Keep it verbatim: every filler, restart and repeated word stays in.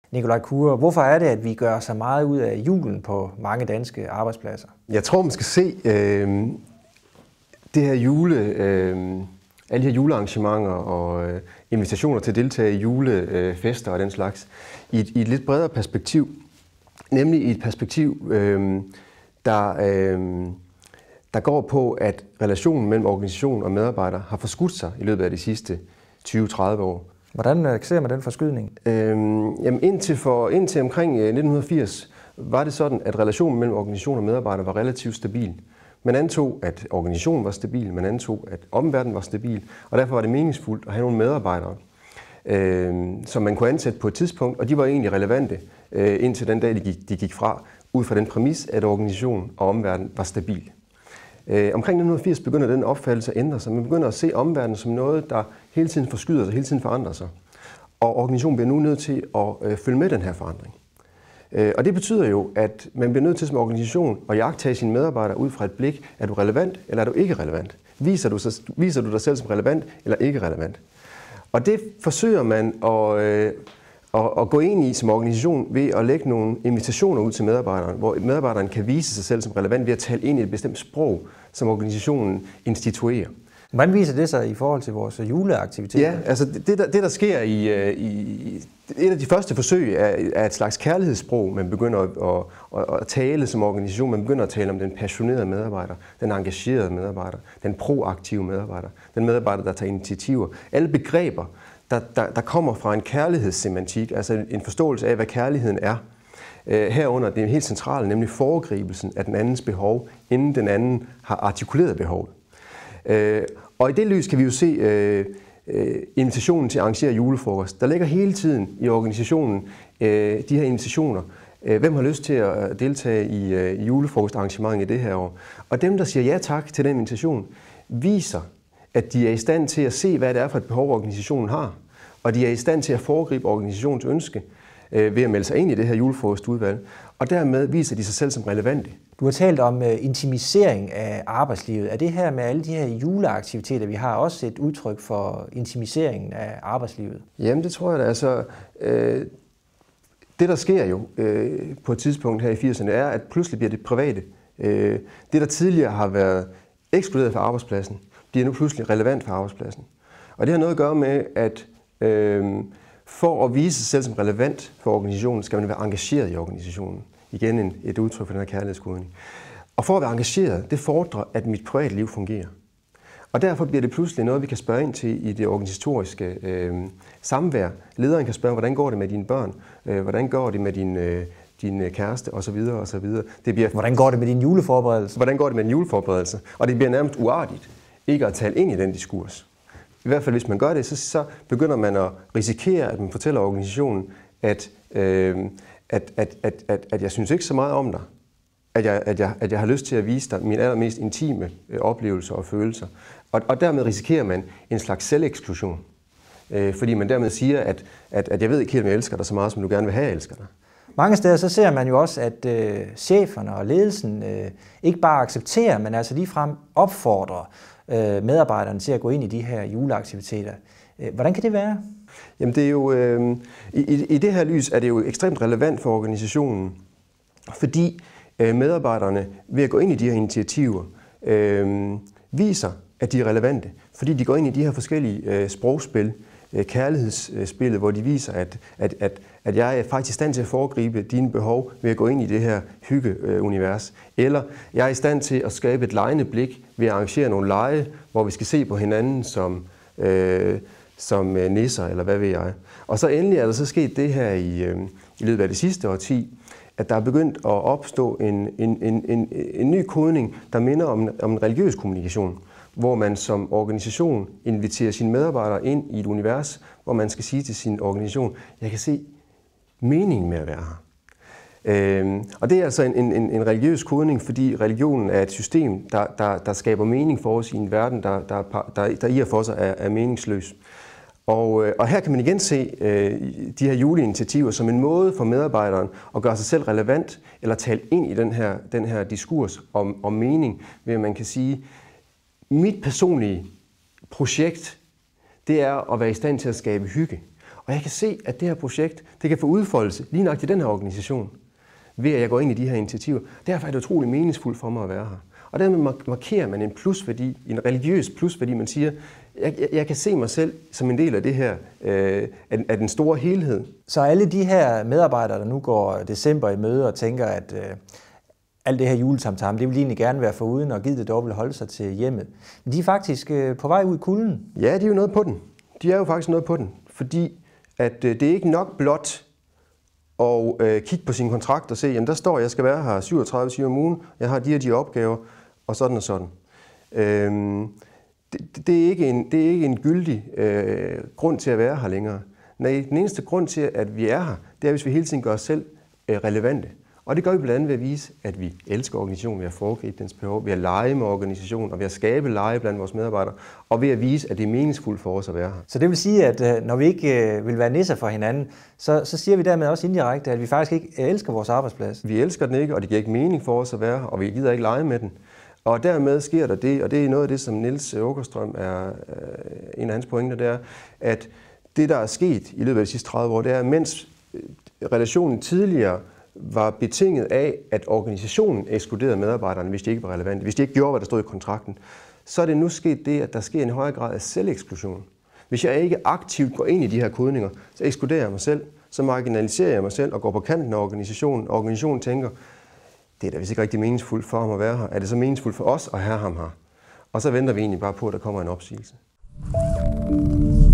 Nikolaj Kure, hvorfor er det, at vi gør så meget ud af julen på mange danske arbejdspladser? Jeg tror, man skal se øh, det her jule, øh, alle de her julearrangementer og øh, invitationer til at deltage i julefester og den slags, i et, i et lidt bredere perspektiv. Nemlig i et perspektiv, øh, der, øh, der går på, at relationen mellem organisation og medarbejder har forskudt sig i løbet af de sidste tyve til tredive år. Hvordan ser man den forskydning? Øhm, jamen indtil, for, indtil omkring nitten firs var det sådan, at relationen mellem organisation og medarbejder var relativt stabil. Man antog, at organisationen var stabil, man antog, at omverdenen var stabil, og derfor var det meningsfuldt at have nogle medarbejdere, øh, som man kunne ansætte på et tidspunkt, og de var egentlig relevante øh, indtil den dag, de gik, de gik fra, ud fra den præmis, at organisationen og omverdenen var stabil. Øh, omkring nitten firs begynder den opfattelse at ændre sig. Man begynder at se omverdenen som noget, der hele tiden forskyder sig, hele tiden forandrer sig. Og organisationen bliver nu nødt til at øh, følge med den her forandring. Øh, og det betyder jo, at man bliver nødt til som organisation at jagttage sine medarbejdere ud fra et blik, er du relevant eller er du ikke relevant? Viser du, så, viser du dig selv som relevant eller ikke relevant? Og det forsøger man at, øh, at, at gå ind i som organisation ved at lægge nogle invitationer ud til medarbejderen, hvor medarbejderen kan vise sig selv som relevant ved at tale ind i et bestemt sprog, som organisationen instituerer. Hvordan viser det sig i forhold til vores juleaktiviteter? Ja, altså det, det, der, det der sker i, i et af de første forsøg er, er et slags kærlighedssprog, man begynder at, at, at tale som organisation. Man begynder at tale om den passionerede medarbejder, den engagerede medarbejder, den proaktive medarbejder, den medarbejder, der tager initiativer. Alle begreber, der, der, der kommer fra en kærlighedssemantik, altså en forståelse af, hvad kærligheden er. Herunder det helt centrale, nemlig foregribelsen af den andens behov, inden den anden har artikuleret behovet. Og i det lys kan vi jo se øh, invitationen til at arrangere julefrokost. Der ligger hele tiden i organisationen øh, de her invitationer. Hvem har lyst til at deltage i, øh, i julefrokostarrangementet i det her år? Og dem, der siger ja tak til den invitation, viser, at de er i stand til at se, hvad det er for et behov, organisationen har. Og de er i stand til at foregribe organisationens ønske øh, ved at melde sig ind i det her julefrokostudvalg. Og dermed viser de sig selv som relevante. Du har talt om uh, intimisering af arbejdslivet. Er det her med alle de her juleaktiviteter, vi har, også et udtryk for intimiseringen af arbejdslivet? Jamen det tror jeg da. Altså, øh, det der sker jo øh, på et tidspunkt her i firserne, er, at pludselig bliver det private. Øh, det der tidligere har været ekskluderet fra arbejdspladsen, bliver nu pludselig relevant for arbejdspladsen. Og det har noget at gøre med, at øh, for at vise sig selv som relevant for organisationen, skal man være engageret i organisationen. Igen en, et udtryk for den her kærlighedskodning. Og for at være engageret, det fordrer, at mit privatliv fungerer. Og derfor bliver det pludselig noget, vi kan spørge ind til i det organisatoriske øh, samvær. Lederen kan spørge, hvordan går det med dine børn? Øh, hvordan går det med din, øh, din kæreste? Og så videre, og så videre. Det bliver, hvordan går det med din juleforberedelse? Hvordan går det med din juleforberedelse? Og det bliver nærmest uartigt ikke at tale ind i den diskurs. I hvert fald, hvis man gør det, så, så begynder man at risikere, at man fortæller organisationen, at... Øh, At, at, at, at, at jeg synes ikke så meget om dig, at jeg, at, jeg, at jeg har lyst til at vise dig mine allermest intime øh, oplevelser og følelser. Og, og dermed risikerer man en slags selveksklusion, øh, fordi man dermed siger, at, at, at jeg ved ikke helt, om jeg elsker dig så meget, som du gerne vil have, jeg elsker dig. Mange steder så ser man jo også, at øh, cheferne og ledelsen øh, ikke bare accepterer, men altså ligefrem opfordrer øh, medarbejderne til at gå ind i de her juleaktiviteter. Hvordan kan det være? Jamen det er jo, øh, i, i det her lys er det jo ekstremt relevant for organisationen, fordi øh, medarbejderne ved at gå ind i de her initiativer øh, viser, at de er relevante. Fordi de går ind i de her forskellige øh, sprogspil, øh, kærlighedsspillet, hvor de viser, at, at, at, at jeg er faktisk i stand til at foregribe dine behov ved at gå ind i det her hyggeunivers. Eller jeg er i stand til at skabe et legende blik ved at arrangere nogle lege, hvor vi skal se på hinanden som... Øh, som nisser, eller hvad ved jeg. Og så endelig er der så sket det her i, øh, i løbet af det sidste årti, at der er begyndt at opstå en, en, en, en, en ny kodning, der minder om, om en religiøs kommunikation, hvor man som organisation inviterer sine medarbejdere ind i et univers, hvor man skal sige til sin organisation, jeg kan se meningen med at være her. Øh, og det er altså en, en, en religiøs kodning, fordi religionen er et system, der, der, der skaber mening for os i en verden, der, der, der, der i og for sig er, er meningsløs. Og, og her kan man igen se øh, de her juleinitiativer som en måde for medarbejderen at gøre sig selv relevant, eller tale ind i den her, den her diskurs om, om mening, ved at man kan sige, mit personlige projekt, det er at være i stand til at skabe hygge. Og jeg kan se, at det her projekt, det kan få udfoldelse lige nok til den her organisation, ved at jeg går ind i de her initiativer. Derfor er det utrolig meningsfuldt for mig at være her. Og dermed markerer man en plusværdi, en religiøs plusværdi. Man siger, jeg, jeg, jeg kan se mig selv som en del af det her, øh, af, af den store helhed. Så alle de her medarbejdere, der nu går december i møde og tænker, at øh, alt det her juletamtam, det vil egentlig gerne være foruden og givet det dog vil holde sig til hjemmet. Men de er faktisk øh, på vej ud i kulden. Ja, de er jo noget på den. De er jo faktisk noget på den. Fordi at, øh, det er ikke nok blot og øh, kigge på sin kontrakt og se, jamen der står, at jeg skal være her syvogtredive timer om ugen, jeg har de her de opgaver, og sådan og sådan. Øhm, det, det, er ikke en, det er ikke en gyldig øh, grund til at være her længere. Nej, den eneste grund til, at vi er her, det er, hvis vi hele tiden gør os selv øh, relevante. Og det gør vi blandt andet ved at vise, at vi elsker organisationen, ved at foregribe dens behov, ved at lege med organisationen, og ved at skabe lege blandt vores medarbejdere, og ved at vise, at det er meningsfuldt for os at være her. Så det vil sige, at når vi ikke vil være nisser for hinanden, så, så siger vi dermed også indirekte, at vi faktisk ikke elsker vores arbejdsplads. Vi elsker den ikke, og det giver ikke mening for os at være her, og vi gider ikke lege med den. Og dermed sker der det, og det er noget af det, som Niels Åkerstrøm er en af hans pointer, det er, at det, der er sket i løbet af de sidste tredive år, det er, mens relationen tidligere var betinget af, at organisationen ekskluderede medarbejderne, hvis de ikke var relevante, hvis de ikke gjorde, hvad der stod i kontrakten, så er det nu sket det, at der sker en højere grad af selveksklusion. Hvis jeg ikke aktivt går ind i de her kodninger, så ekskluderer jeg mig selv, så marginaliserer jeg mig selv og går på kanten af organisationen, og organisationen tænker, det er da vist ikke rigtig meningsfuldt for ham at være her. Er det så meningsfuldt for os at have ham her? Og så venter vi egentlig bare på, at der kommer en opsigelse.